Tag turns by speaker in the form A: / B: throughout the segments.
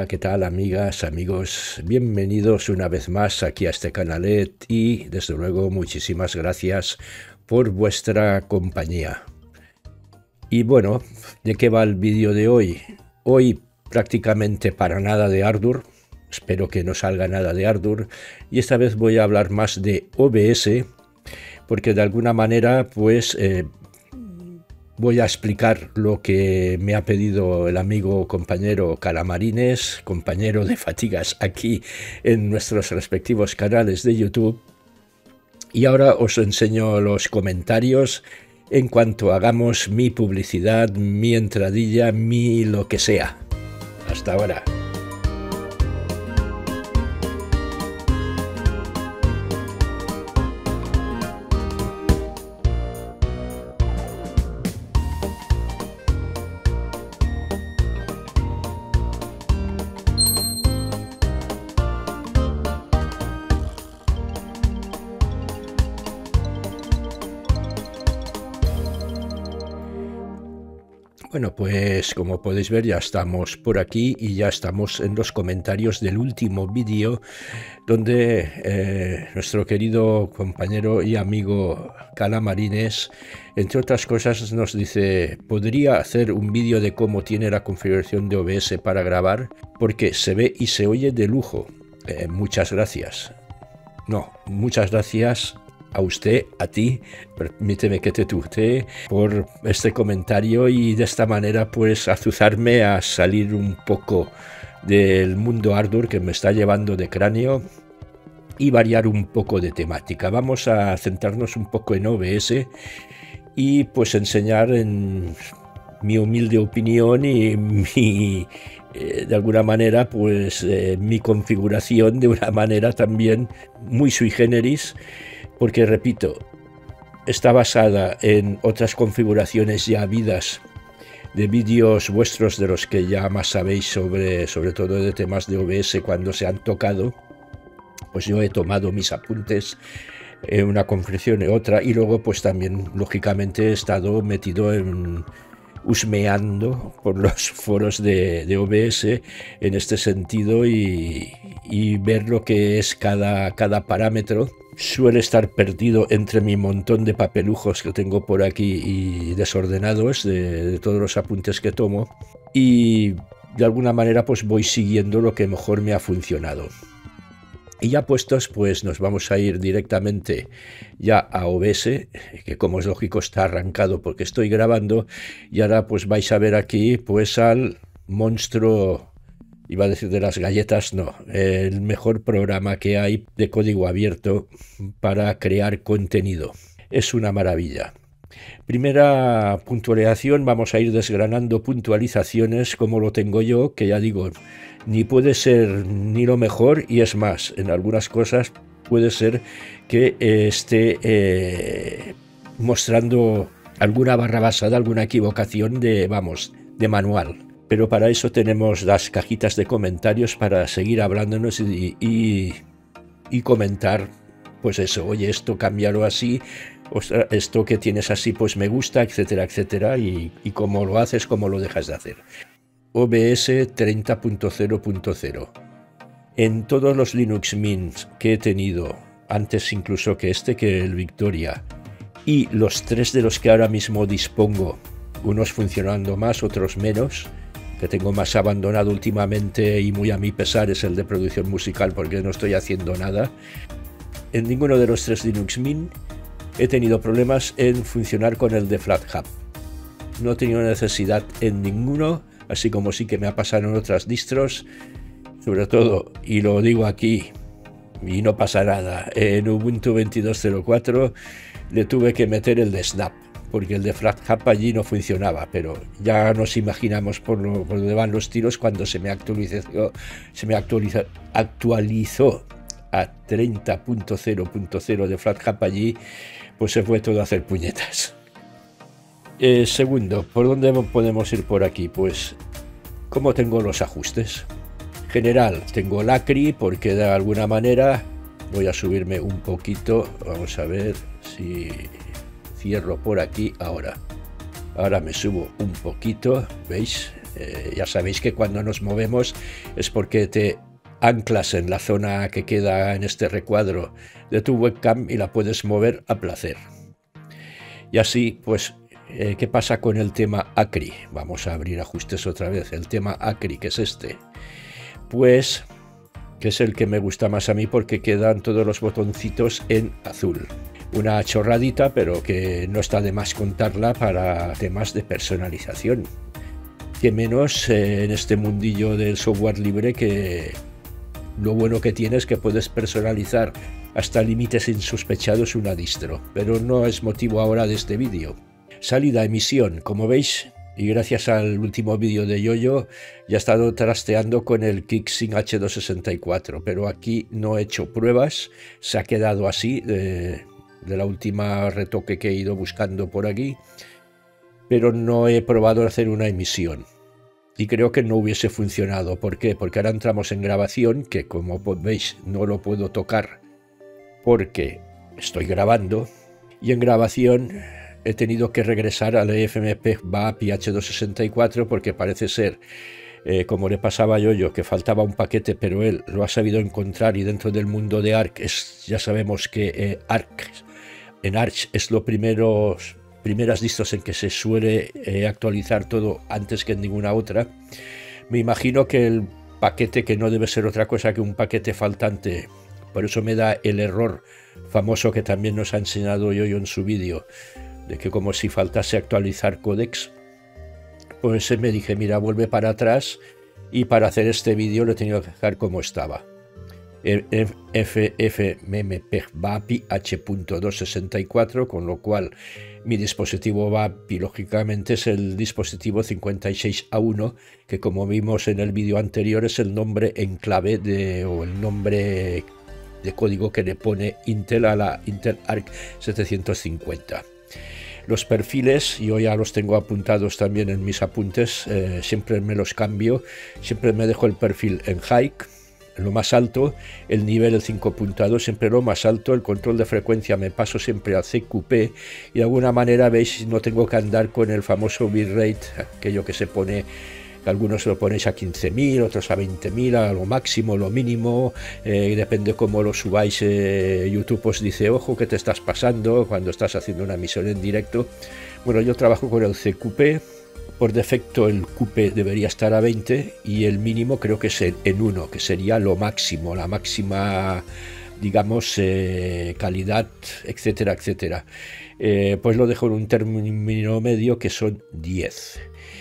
A: Hola, ¿qué tal amigas, amigos? Bienvenidos una vez más aquí a este canalet y desde luego muchísimas gracias por vuestra compañía. Y bueno, ¿de qué va el vídeo de hoy? Hoy prácticamente para nada de Ardour, espero que no salga nada de Ardour, y esta vez voy a hablar más de OBS, porque de alguna manera pues voy a explicar lo que me ha pedido el amigo compañero Calamarines, compañero de fatigas aquí en nuestros respectivos canales de YouTube. Y ahora os enseño los comentarios en cuanto hagamos mi publicidad, mi entradilla, mi lo que sea. Hasta ahora. Bueno, pues como podéis ver ya estamos por aquí y ya estamos en los comentarios del último vídeo donde nuestro querido compañero y amigo Calamarines, entre otras cosas, nos dice: ¿podría hacer un vídeo de cómo tiene la configuración de OBS para grabar? Porque se ve y se oye de lujo. Muchas gracias. No, muchas gracias a usted, a ti, permíteme que te tutee por este comentario y de esta manera pues azuzarme a salir un poco del mundo Ardour que me está llevando de cráneo y variar un poco de temática. Vamos a centrarnos un poco en OBS y pues enseñar en mi humilde opinión y mi de alguna manera pues mi configuración de una manera también muy sui generis, porque repito, está basada en otras configuraciones ya habidas de vídeos vuestros de los que ya más sabéis sobre todo de temas de OBS cuando se han tocado. Pues yo he tomado mis apuntes en una configuración y otra, y luego pues también lógicamente he estado metido en husmeando por los foros de OBS en este sentido y ver lo que es cada parámetro. Suele estar perdido entre mi montón de papelujos que tengo por aquí y desordenados de todos los apuntes que tomo, y de alguna manera pues voy siguiendo lo que mejor me ha funcionado. Y ya puestos, pues nos vamos a ir directamente ya a OBS, que como es lógico está arrancado porque estoy grabando, y ahora pues vais a ver aquí pues al monstruo, iba a decir de las galletas, no, el mejor programa que hay de código abierto para crear contenido. Es una maravilla. Primera puntualización, vamos a ir desgranando puntualizaciones como lo tengo yo, que ya digo, ni puede ser ni lo mejor, y es más, en algunas cosas puede ser que esté mostrando alguna barra basada, alguna equivocación de manual. Pero para eso tenemos las cajitas de comentarios para seguir hablándonos y comentar, pues eso, oye, esto cámbialo así, esto que tienes así pues me gusta, etcétera, etcétera, y cómo lo haces, cómo lo dejas de hacer. OBS 30.0.0. En todos los Linux Mints que he tenido, antes incluso que el Victoria, y los tres de los que ahora mismo dispongo, unos funcionando más, otros menos, que tengo más abandonado últimamente y muy a mi pesar es el de producción musical porque no estoy haciendo nada. En ninguno de los tres Linux Mint he tenido problemas en funcionar con el de FlatHub. No he tenido necesidad en ninguno, así como sí que me ha pasado en otras distros, sobre todo, y lo digo aquí, y no pasa nada, en Ubuntu 22.04 le tuve que meter el de Snap, porque el de FlatHub allí no funcionaba, pero ya nos imaginamos por dónde van los tiros cuando se me actualizó a 30.0.0 de FlatHub allí, pues se fue todo a hacer puñetas. Segundo, ¿por dónde podemos ir por aquí? Pues, ¿cómo tengo los ajustes? General, tengo Lacri porque de alguna manera voy a subirme un poquito, vamos a ver si cierro por aquí ahora me subo un poquito, ¿veis? Ya sabéis que cuando nos movemos es porque te anclas en la zona que queda en este recuadro de tu webcam y la puedes mover a placer. Y así, pues, ¿qué pasa con el tema ACRI? Vamos a abrir ajustes otra vez. El tema ACRI, que es este, pues, que es el que me gusta más a mí porque quedan todos los botoncitos en azul. Una chorradita, pero que no está de más contarla para temas de personalización. Que menos en este mundillo del software libre, que lo bueno que tiene es que puedes personalizar hasta límites insospechados una distro, pero no es motivo ahora de este vídeo. Salida, emisión, como veis, y gracias al último vídeo de Yoyo, ya he estado trasteando con el Kicksync H264, pero aquí no he hecho pruebas, se ha quedado así de la última retoque que he ido buscando por aquí, pero no he probado hacer una emisión. Y creo que no hubiese funcionado. ¿Por qué? Porque ahora entramos en grabación, que como veis no lo puedo tocar porque estoy grabando, y en grabación he tenido que regresar al EFMP VAPI H264 porque parece ser, como le pasaba a Yoyo, que faltaba un paquete, pero él lo ha sabido encontrar, y dentro del mundo de Arch ya sabemos que en Arch es lo primeras distros en que se suele actualizar todo antes que en ninguna otra. Me imagino que el paquete, que no debe ser otra cosa que un paquete faltante, por eso me da el error famoso que también nos ha enseñado Yoyo en su vídeo, de que como si faltase actualizar codecs, pues me dije, mira, vuelve para atrás, y para hacer este vídeo lo he tenido que dejar como estaba. FFmpeg VAPI H.264, con lo cual mi dispositivo VAPI lógicamente es el dispositivo 56A1, que como vimos en el vídeo anterior es el nombre en clave o el nombre de código que le pone Intel a la Intel Arc 750. Los perfiles yo ya los tengo apuntados también en mis apuntes, siempre me los cambio, siempre me dejo el perfil en High, lo más alto, el nivel el 5.2 siempre lo más alto, el control de frecuencia me paso siempre a CQP, y de alguna manera veis no tengo que andar con el famoso bitrate, aquello que se pone, que algunos lo ponéis a 15.000, otros a 20.000, a lo máximo, lo mínimo, depende cómo lo subáis. YouTube os dice, ojo que te estás pasando cuando estás haciendo una emisión en directo. Bueno, yo trabajo con el CQP. Por defecto el QP debería estar a 20 y el mínimo creo que es en 1, que sería lo máximo, la máxima, digamos, calidad, etcétera, etcétera. Pues lo dejo en un término medio que son 10.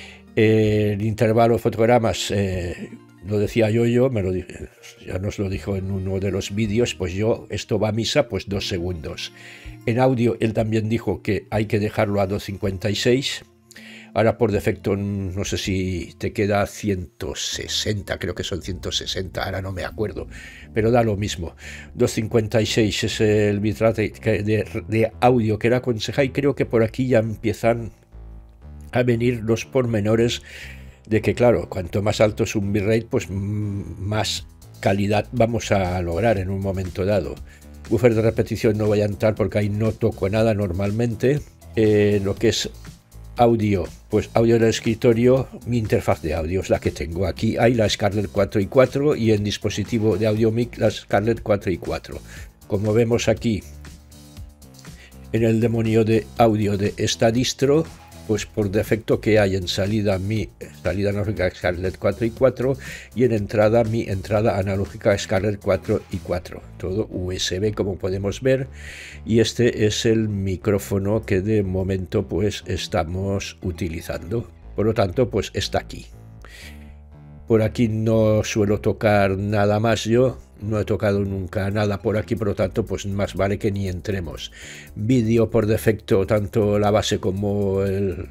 A: El intervalo de fotogramas, lo decía Yoyo, ya nos lo dijo en uno de los vídeos, pues yo, esto va a misa, pues 2 segundos. En audio él también dijo que hay que dejarlo a 2.56. Ahora por defecto no sé si te queda 160, creo que son 160, ahora no me acuerdo, pero da lo mismo. 256 es el bitrate de audio que era aconseja, y creo que por aquí ya empiezan a venir los pormenores de que, claro, cuanto más alto es un bitrate, pues más calidad vamos a lograr en un momento dado. Buffer de repetición no voy a entrar porque ahí no toco nada normalmente. Lo que es audio, pues audio del escritorio, mi interfaz de audio es la que tengo. Aquí hay la Scarlett 4 y 4 y en dispositivo de audio mic la Scarlett 4 y 4. Como vemos aquí en el demonio de audio de esta distro, pues por defecto que hay en salida mi salida analógica Scarlett 4 y 4 y en entrada mi entrada analógica Scarlett 4 y 4, todo USB como podemos ver, y este es el micrófono que de momento pues estamos utilizando, por lo tanto pues está aquí. Por aquí no suelo tocar nada más yo, no he tocado nunca nada por aquí, por lo tanto pues más vale que ni entremos. Vídeo por defecto, tanto la base como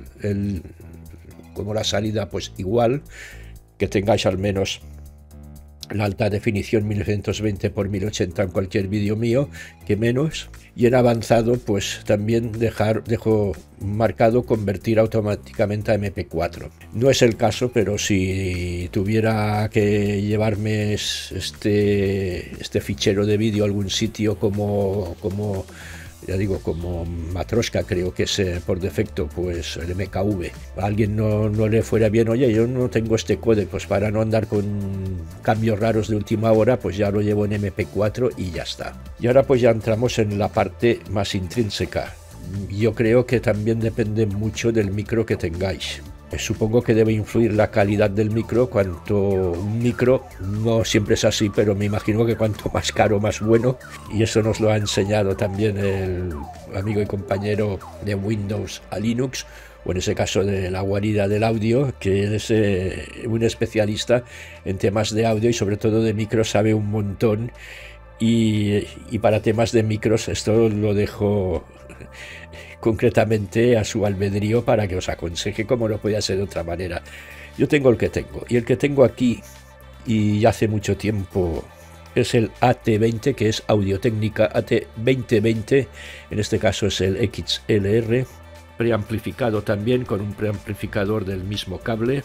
A: como la salida pues igual, que tengáis al menos la alta definición 1920 x 1080 en cualquier vídeo mío, que menos. Y en avanzado pues también dejo marcado convertir automáticamente a MP4. No es el caso, pero si tuviera que llevarme este fichero de vídeo a algún sitio como ya digo, como Matroska, creo que es por defecto, pues el MKV. A alguien no le fuera bien, oye, yo no tengo este códec, pues para no andar con cambios raros de última hora, pues ya lo llevo en MP4 y ya está. Y ahora pues ya entramos en la parte más intrínseca. Yo creo que también depende mucho del micro que tengáis. Supongo que debe influir la calidad del micro. Cuanto un micro, no siempre es así, pero me imagino que cuanto más caro, más bueno. Y eso nos lo ha enseñado también el amigo y compañero de Windows a Linux, o en ese caso de la guarida del audio, que es un especialista en temas de audio y sobre todo de micros, sabe un montón. Y para temas de micros, esto lo dejo concretamente a su albedrío para que os aconseje, como no podía ser de otra manera. Yo tengo el que tengo, y el que tengo aquí y hace mucho tiempo es el AT20, que es Audio-Técnica AT2020, en este caso es el XLR, preamplificado también con un preamplificador del mismo cable.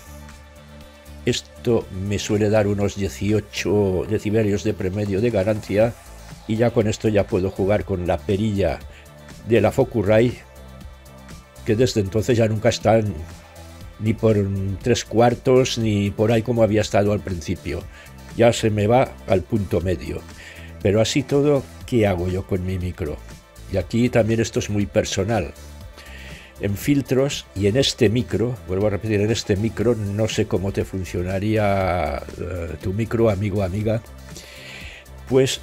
A: Esto me suele dar unos 18 decibelios de promedio de ganancia, y ya con esto ya puedo jugar con la perilla de la Focusrite, que desde entonces ya nunca están ni por 3/4 ni por ahí como había estado al principio. Ya se me va al punto medio. Pero así todo, ¿qué hago yo con mi micro? Y aquí también esto es muy personal. En filtros y en este micro, vuelvo a repetir, en este micro, no sé cómo te funcionaría tu micro, amigo o amiga, pues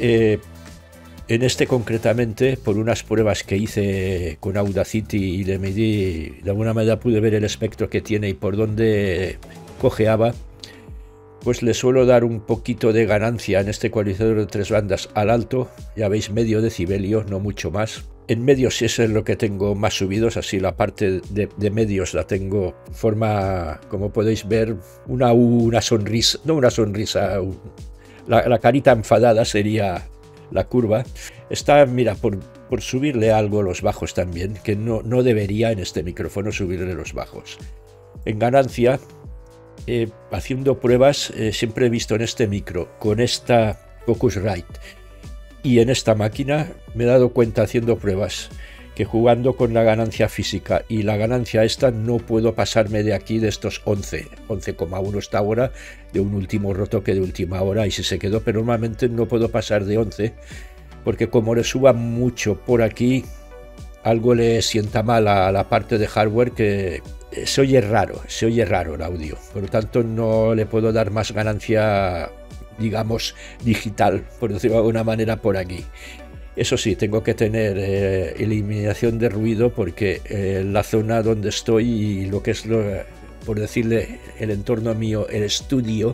A: en este concretamente, por unas pruebas que hice con Audacity y le medí, de alguna manera pude ver el espectro que tiene y por dónde cojeaba, pues le suelo dar un poquito de ganancia en este ecualizador de 3 bandas al alto, ya veis, medio decibelio, no mucho más. En medios es lo que tengo más subidos, así la parte de medios la tengo forma, como podéis ver, una sonrisa, no una sonrisa, la carita enfadada sería la curva. Está, mira, por subirle algo los bajos también, que no debería en este micrófono subirle los bajos. En ganancia, haciendo pruebas, siempre he visto en este micro, con esta Focusrite y en esta máquina, me he dado cuenta haciendo pruebas que jugando con la ganancia física y la ganancia esta no puedo pasarme de aquí de estos 11,1 esta hora, de un último retoque de última hora, y si se quedó, pero normalmente no puedo pasar de 11, porque como le suba mucho por aquí, algo le sienta mal a la parte de hardware, que se oye raro el audio, por lo tanto no le puedo dar más ganancia, digamos, digital, por decirlo de alguna manera, por aquí. Eso sí, tengo que tener eliminación de ruido, porque la zona donde estoy y lo que es, por decirle, el entorno mío, el estudio,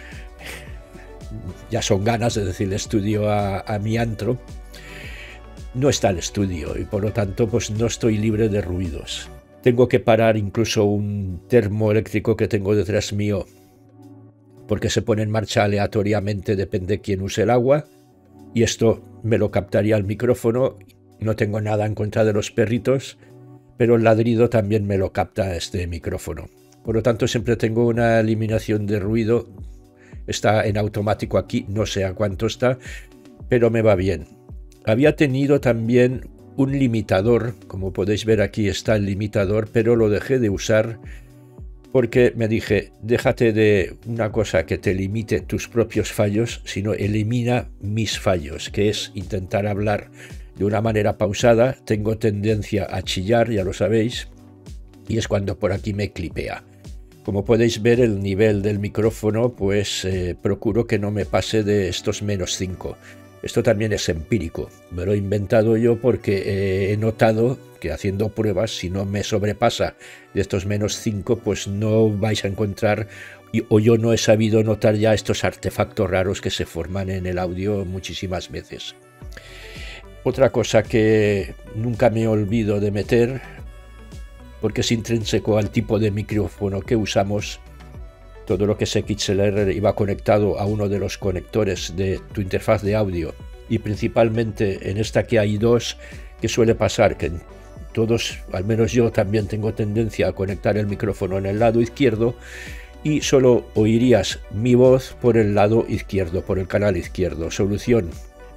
A: ya son ganas de decirle estudio a mi antro, no está el estudio y por lo tanto pues no estoy libre de ruidos. Tengo que parar incluso un termoeléctrico que tengo detrás mío, porque se pone en marcha aleatoriamente, depende quién use el agua, y esto me lo captaría el micrófono. No tengo nada en contra de los perritos, pero el ladrido también me lo capta este micrófono. Por lo tanto, siempre tengo una eliminación de ruido. Está en automático aquí, no sé a cuánto está, pero me va bien. Había tenido también un limitador, como podéis ver aquí está el limitador, pero lo dejé de usar porque me dije, déjate de una cosa que te limite tus propios fallos, sino elimina mis fallos, que es intentar hablar de una manera pausada. Tengo tendencia a chillar, ya lo sabéis, y es cuando por aquí me clipea. Como podéis ver, el nivel del micrófono, pues procuro que no me pase de estos -5. Esto también es empírico, me lo he inventado yo porque he notado que haciendo pruebas, si no me sobrepasa de estos -5, pues no vais a encontrar, o yo no he sabido notar ya estos artefactos raros que se forman en el audio muchísimas veces. Otra cosa que nunca me olvido de meter, porque es intrínseco al tipo de micrófono que usamos, todo lo que es XLR iba conectado a uno de los conectores de tu interfaz de audio, y principalmente en esta que hay dos, que suele pasar que todos, al menos yo también tengo tendencia a conectar el micrófono en el lado izquierdo y solo oirías mi voz por el lado izquierdo, por el canal izquierdo. Solución: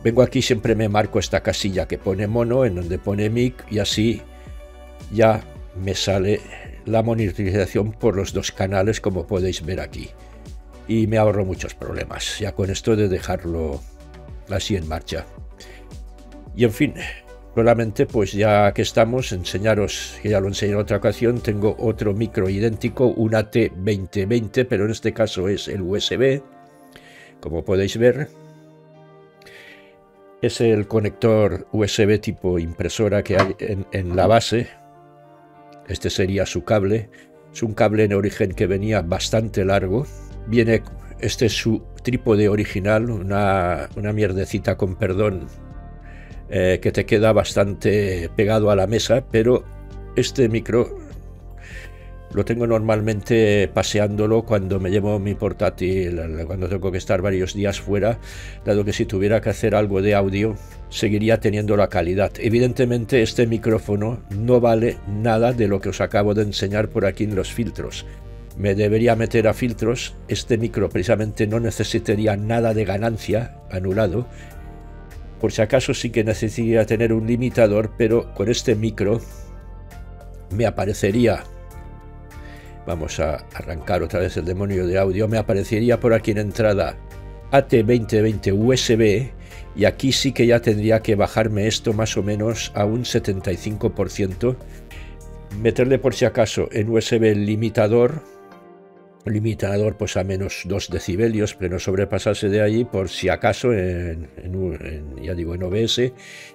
A: vengo aquí, siempre me marco esta casilla que pone mono, en donde pone mic, y así ya me sale la monitorización por los dos canales, como podéis ver aquí, y me ahorro muchos problemas ya con esto de dejarlo así en marcha. Y en fin, solamente pues ya que estamos, enseñaros, que ya lo enseñé en otra ocasión, tengo otro micro idéntico, un AT2020, pero en este caso es el USB, como podéis ver. Es el conector USB tipo impresora que hay en la base. Este sería su cable. Es un cable en origen que venía bastante largo. Este es su trípode original, una mierdecita, con perdón, que te queda bastante pegado a la mesa, pero este micro lo tengo normalmente paseándolo cuando me llevo mi portátil, cuando tengo que estar varios días fuera, dado que si tuviera que hacer algo de audio seguiría teniendo la calidad. Evidentemente este micrófono no vale nada de lo que os acabo de enseñar por aquí en los filtros. Me debería meter a filtros. Este micro precisamente no necesitaría nada de ganancia, anulado. Por si acaso sí que necesitaría tener un limitador, pero con este micro me aparecería, vamos a arrancar otra vez el demonio de audio, me aparecería por aquí en entrada AT2020 USB, y aquí sí que ya tendría que bajarme esto más o menos a un 75%, meterle por si acaso en USB el limitador pues a menos 2 decibelios, pero no sobrepasarse de allí por si acaso ya digo, en OBS,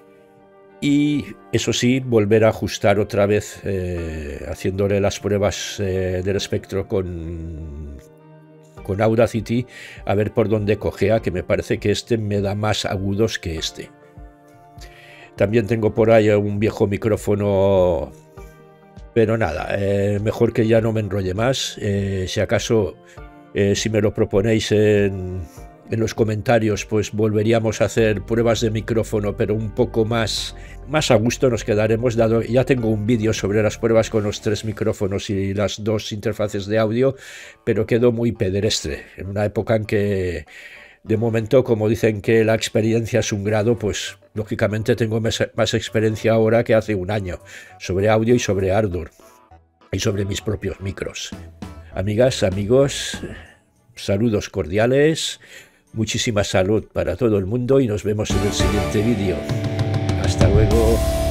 A: y eso sí, volver a ajustar otra vez, haciéndole las pruebas del espectro con Audacity, a ver por dónde cojea, que me parece que este me da más agudos que este. También tengo por ahí un viejo micrófono, pero nada, mejor que ya no me enrolle más. Si acaso, si me lo proponéis en los comentarios, pues volveríamos a hacer pruebas de micrófono, pero un poco más a gusto nos quedaremos, dado ya tengo un vídeo sobre las pruebas con los 3 micrófonos y las 2 interfaces de audio, pero quedó muy pedestre, en una época en que, de momento, como dicen que la experiencia es un grado, pues lógicamente tengo más experiencia ahora que hace un año, sobre audio y sobre hardware, y sobre mis propios micros. Amigas, amigos, saludos cordiales, muchísima salud para todo el mundo, y nos vemos en el siguiente vídeo. Hasta luego.